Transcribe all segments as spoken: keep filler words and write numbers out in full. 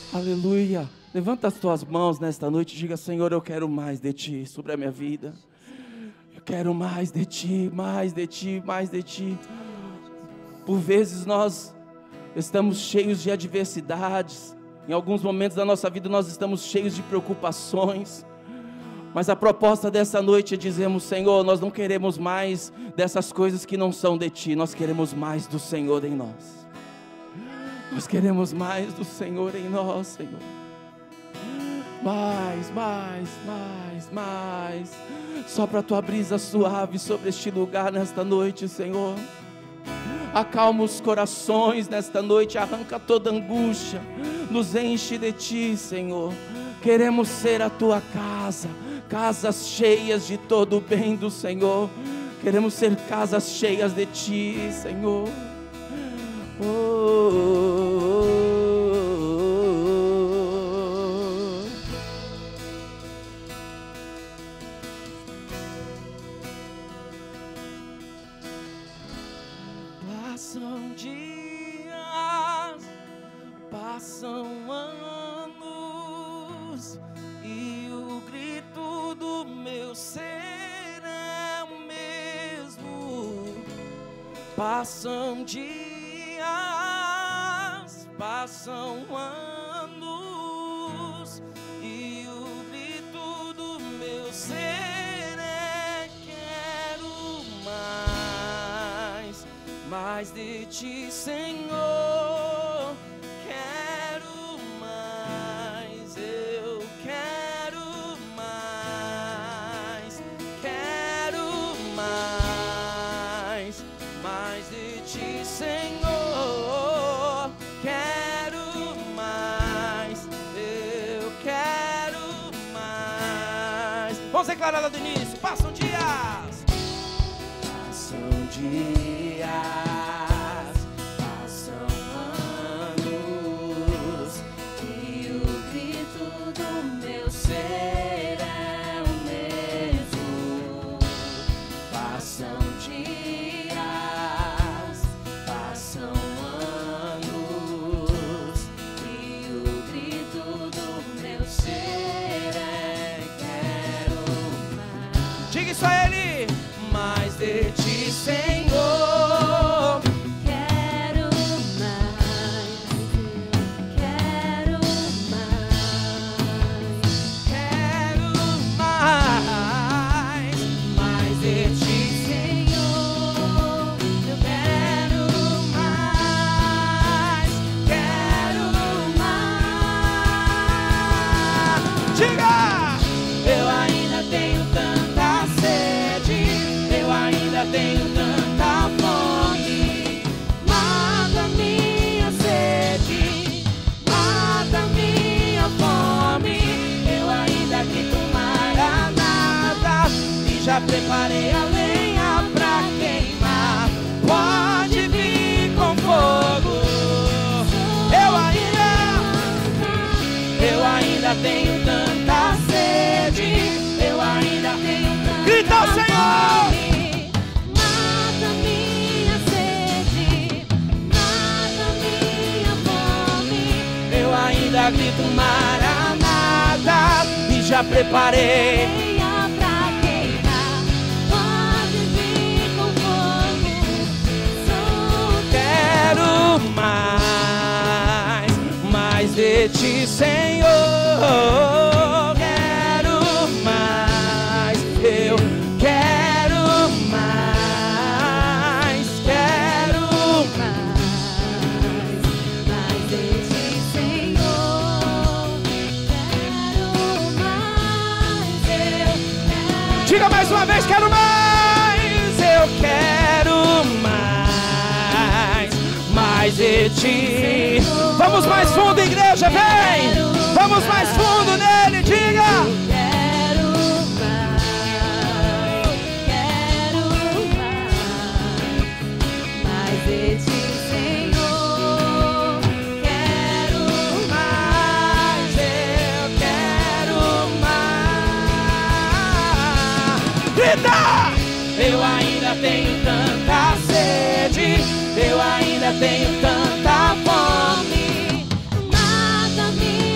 Aleluia. Levanta as tuas mãos nesta noite e diga: Senhor, eu quero mais de Ti sobre a minha vida. Eu quero mais de Ti, mais de Ti, mais de Ti. Por vezes nós estamos cheios de adversidades. Em alguns momentos da nossa vida nós estamos cheios de preocupações. Mas a proposta dessa noite é dizermos: Senhor, nós não queremos mais dessas coisas que não são de Ti. Nós queremos mais do Senhor em nós. Nós queremos mais do Senhor em nós, Senhor. Mais, mais, mais, mais. Sopra a Tua brisa suave sobre este lugar nesta noite, Senhor. Acalma os corações nesta noite, arranca toda angústia. Nos enche de Ti, Senhor. Queremos ser a Tua casa, casas cheias de todo o bem do Senhor. Queremos ser casas cheias de Ti, Senhor. Oh, oh, oh, oh. Passam dias, passam anos, e o grito do meu ser é o mesmo. Passam dias, passam anos, e o grito do meu ser é: quero mais, mais de Ti, Senhor. Quero mais, eu quero mais, quero mais, mais de Ti, Senhor. Quero mais, eu quero mais. Vamos declarar lá do início. Passam dias, passam dias, passam anos, e o grito do meu ser é o mesmo. Passam dias, passam anos, e o grito do meu ser é: quero mais. Diga isso a Ele. Mais de Ti, Senhor. Quero mais, quero mais, Quero mais, mais de Ti, Senhor. Eu quero mais, quero mais. Diga! Eu ainda tenho tanta sede, eu ainda tenho tanta fome. Mata minha sede, mata minha fome. Eu ainda grito Maranata, e já preparei a lenha pra queimar. Pode vir com fogo. Eu ainda, eu ainda tenho tanta sede, eu ainda tenho tanta Grita ao Senhor! fome. Mata minha sede, mata minha fome. Eu ainda grito Maranata, e já preparei. Lenha pra queimar, pode vir com fogo. Sou Quero mais, mais de Ti, Senhor. Quero mais, eu quero mais, quero mais, mais de Ti, Senhor. Quero mais, eu quero. Diga mais uma vez: quero mais, eu quero mais, mais de Ti. Vamos mais fundo, igreja, vem! Vamos mais fundo nele, diga! Quero mais, quero mais, mais de Ti, Senhor. Quero Mais, eu quero mais. Grita! Eu ainda tenho tanta sede, eu ainda tenho tanta fome. mata minha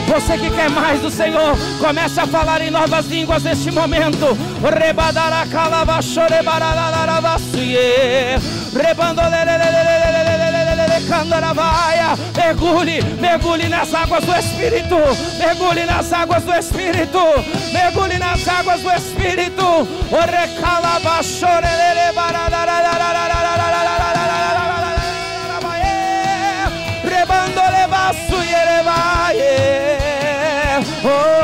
Você que quer mais do Senhor, comece a falar em novas línguas neste momento. Mergulhe, mergulhe nas águas do Espírito. Mergulhe nas águas do Espírito. Mergulhe nas águas do Espírito. Oh,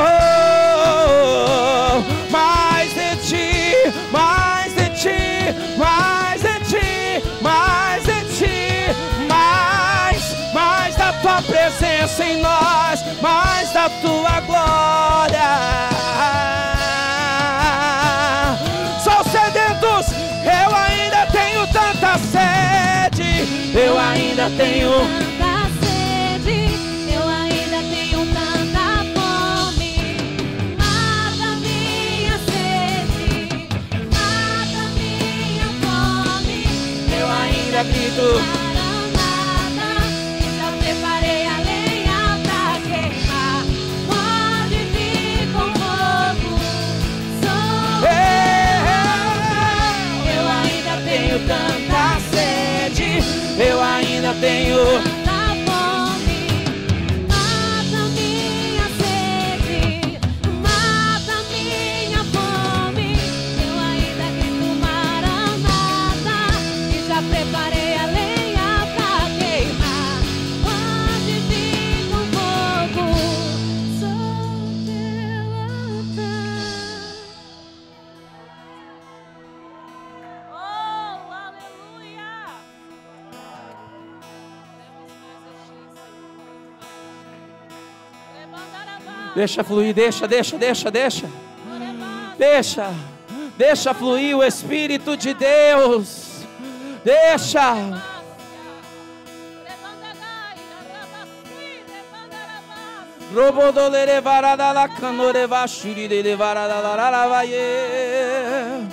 mais de ti, mais de ti, mais de ti, mais de ti, mais, mais da tua presença em nós, mais da tua glória. Sou sedentos, eu ainda tenho tanta sede, eu ainda tenho tanta sede, eu ainda tenho tanta fome. Mata minha sede, mata minha fome. Eu ainda grito. Maranata, já preparei a lenha pra queimar. Pode vir com fogo. Sou eu ainda tenho tanta sede, eu ainda tenho tanta fome. Mata minha sede, mata minha fome. Eu ainda grito Maranata, e já preparei a lenha pra queimar. Pode vir com fogo, sou teu altar. Oh, aleluia! Deixa fluir, deixa, deixa, deixa, deixa. Deixa, deixa fluir o Espírito de Deus. Deixa. Robodolere varada la canore vashiri de varada la la la vaie.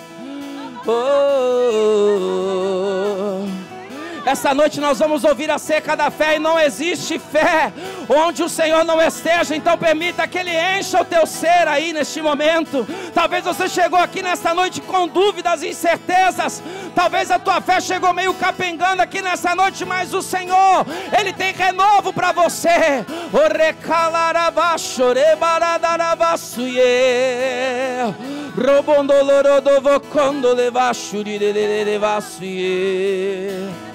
Oh. Essa noite nós vamos ouvir a seca da fé, e não existe fé onde o Senhor não esteja. Então permita que Ele encha o teu ser aí neste momento. Talvez você chegou aqui nesta noite com dúvidas e incertezas. Talvez a tua fé chegou meio capengando aqui nessa noite, mas o Senhor, Ele tem renovo para você. O recalarabachore-baradarabasuye. Robondolorodovocondolevachurirelevasuye.